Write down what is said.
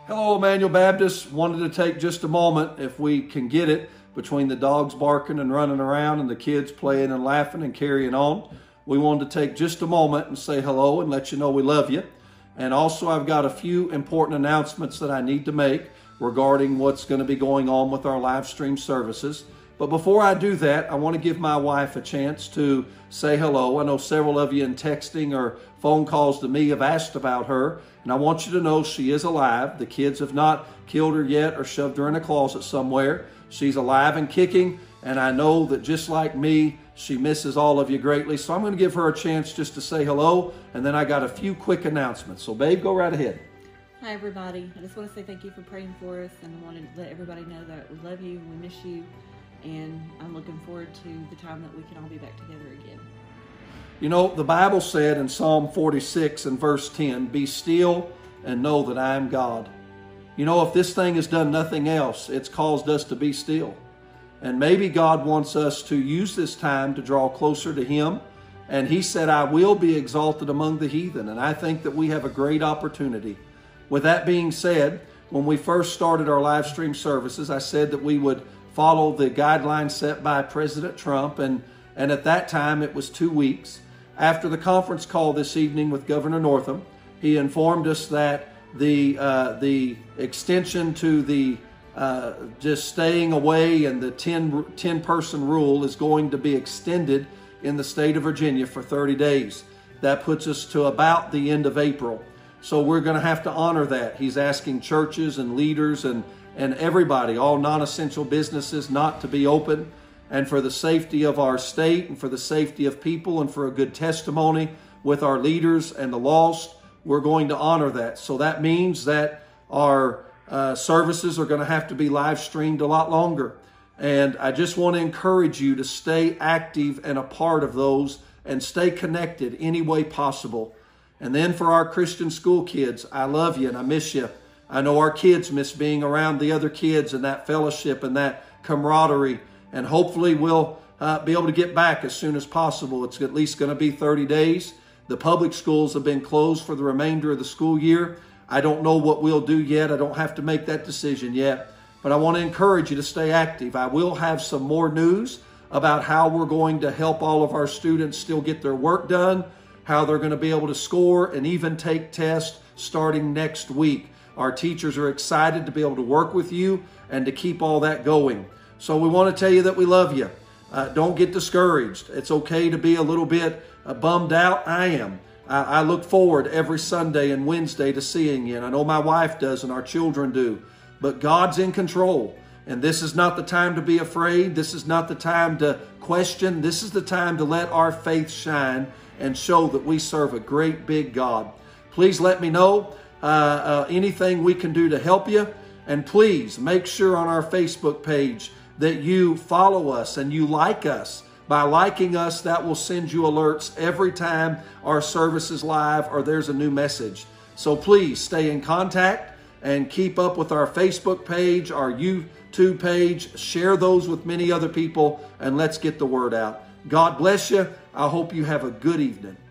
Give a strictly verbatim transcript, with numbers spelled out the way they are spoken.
Hello, Emmanuel Baptist. Wanted to take just a moment, if we can get it, between the dogs barking and running around and the kids playing and laughing and carrying on. We wanted to take just a moment and say hello and let you know we love you. And also, I've got a few important announcements that I need to make regarding what's going to be going on with our live stream services. But before I do that, I want to give my wife a chance to say hello. I know several of you in texting or phone calls to me have asked about her, and I want you to know she is alive. The kids have not killed her yet or shoved her in a closet somewhere. She's alive and kicking, and I know that just like me, she misses all of you greatly. So I'm going to give her a chance just to say hello, and then I got a few quick announcements. So babe, go right ahead. Hi everybody. I just want to say thank you for praying for us, and I want to let everybody know that we love you and we miss you. And I'm looking forward to the time that we can all be back together again. You know, the Bible said in Psalm forty-six and verse ten, "Be still and know that I am God." You know, if this thing has done nothing else, it's caused us to be still. And maybe God wants us to use this time to draw closer to Him. And He said, "I will be exalted among the heathen." And I think that we have a great opportunity. With that being said, when we first started our live stream services, I said that we would follow the guidelines set by President Trump, and, and at that time it was two weeks. After the conference call this evening with Governor Northam, he informed us that the, uh, the extension to the uh, just staying away and the ten person rule is going to be extended in the state of Virginia for thirty days. That puts us to about the end of April. So we're going to have to honor that. He's asking churches and leaders and and everybody, all non-essential businesses, not to be open. And for the safety of our state and for the safety of people and for a good testimony with our leaders and the lost, we're going to honor that. So that means that our uh, services are going to have to be live streamed a lot longer. And I just want to encourage you to stay active and a part of those and stay connected any way possible. And then for our Christian school kids, I love you and I miss you. I know our kids miss being around the other kids and that fellowship and that camaraderie. And hopefully we'll uh, be able to get back as soon as possible. It's at least going to be thirty days. The public schools have been closed for the remainder of the school year. I don't know what we'll do yet. I don't have to make that decision yet. But I want to encourage you to stay active. I will have some more news about how we're going to help all of our students still get their work done, how they're going to be able to score and even take tests starting next week. Our teachers are excited to be able to work with you and to keep all that going. So we want to tell you that we love you. Uh, don't get discouraged. It's okay to be a little bit uh, bummed out. I am. I, I look forward every Sunday and Wednesday to seeing you. And I know my wife does and our children do. But God's in control. And this is not the time to be afraid. This is not the time to question. This is the time to let our faith shine and show that we serve a great big God. Please let me know Uh, uh, anything we can do to help you. And please make sure on our Facebook page that you follow us and you like us. By liking us, that will send you alerts every time our service is live or there's a new message. So please stay in contact and keep up with our Facebook page, our YouTube page. Share those with many other people and let's get the word out. God bless you. I hope you have a good evening.